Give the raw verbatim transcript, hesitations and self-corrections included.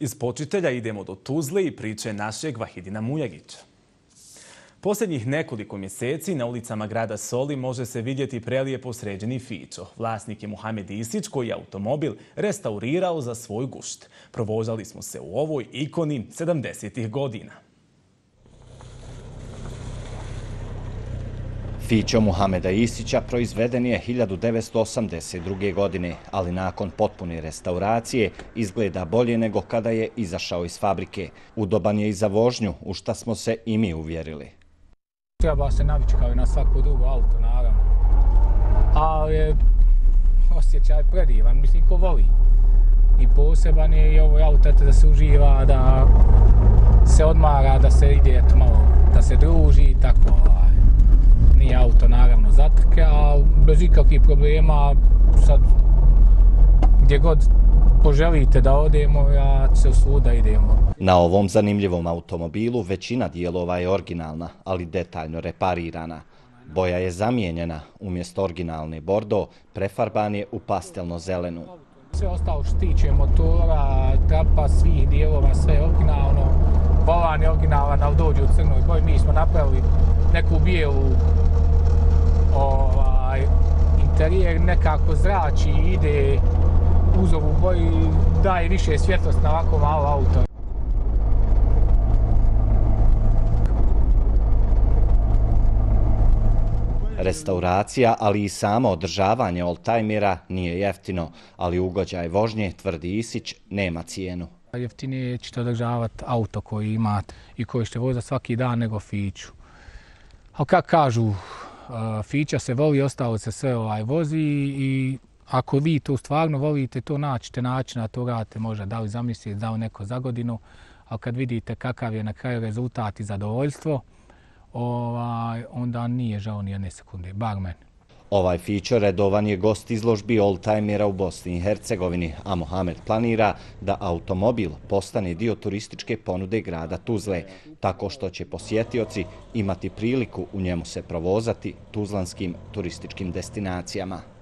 Iz Počitelja idemo do Tuzle i priče našeg Vahidina Mujagića. Posljednjih nekoliko mjeseci na ulicama grada Soli može se vidjeti prelijepo sređeni Fićo. Vlasnik je Muhamed Isić koji je automobil restaurirao za svoj gušt. Provozali smo se u ovoj ikoni sedamdesetih godina. Fićo Muhameda Isića proizveden je hiljadu devetsto osamdeset druge. godine, ali nakon potpune restauracije izgleda bolje nego kada je izašao iz fabrike. Udoban je i za vožnju, u šta smo se i mi uvjerili. Treba se navići kao i na svako drugo auto, naravno. Ali je osjećaj predivan, mislim, ko voli. I poseban je i ovo auto da se uživa, da se odmara, da se ide malo, da se druži i tako. Nije auto naravno zatrke, ali bez ikakvih problema sad gdje god poželite da odemo, ja se svuda idemo. Na ovom zanimljivom automobilu većina dijelova je originalna, ali detaljno reparirana. Boja je zamijenjena, umjesto originalne bordo, prefarban je u pastelno zelenu. Sve ostalo što tiče motora, trapa, svih dijelova, sve je originalno. Volan je originalan, ali dođe u crnoj boji. Mi smo napravili neku bijelu ovaj, interijer, nekako zrači, ide uz ovu boju, daje više svjetlost na ovako malo auto. Restauracija, ali i samo održavanje oldtimera nije jeftino, ali ugođaj vožnje, tvrdi Isić, nema cijenu. Jeftinije ćete održavati auto koji imate i koji ćete vozati svaki dan nego Fiću. Ali kako kažu, Fića se voli, ostalo se sve ovaj vozi i ako vi to stvarno volite, to naćete načina, to radite možda da li za mjesec, da li neko za godinu, ali kad vidite kakav je na kraju rezultat i zadovoljstvo, ovaj, onda nije žao ni jedne sekunde, bar meni. Ovaj Fićo redovan je gost izložbi oldtimera u Bosni i Hercegovini, a Muhamed planira da automobil postane dio turističke ponude grada Tuzle, tako što će posjetioci imati priliku u njemu se provozati tuzlanskim turističkim destinacijama.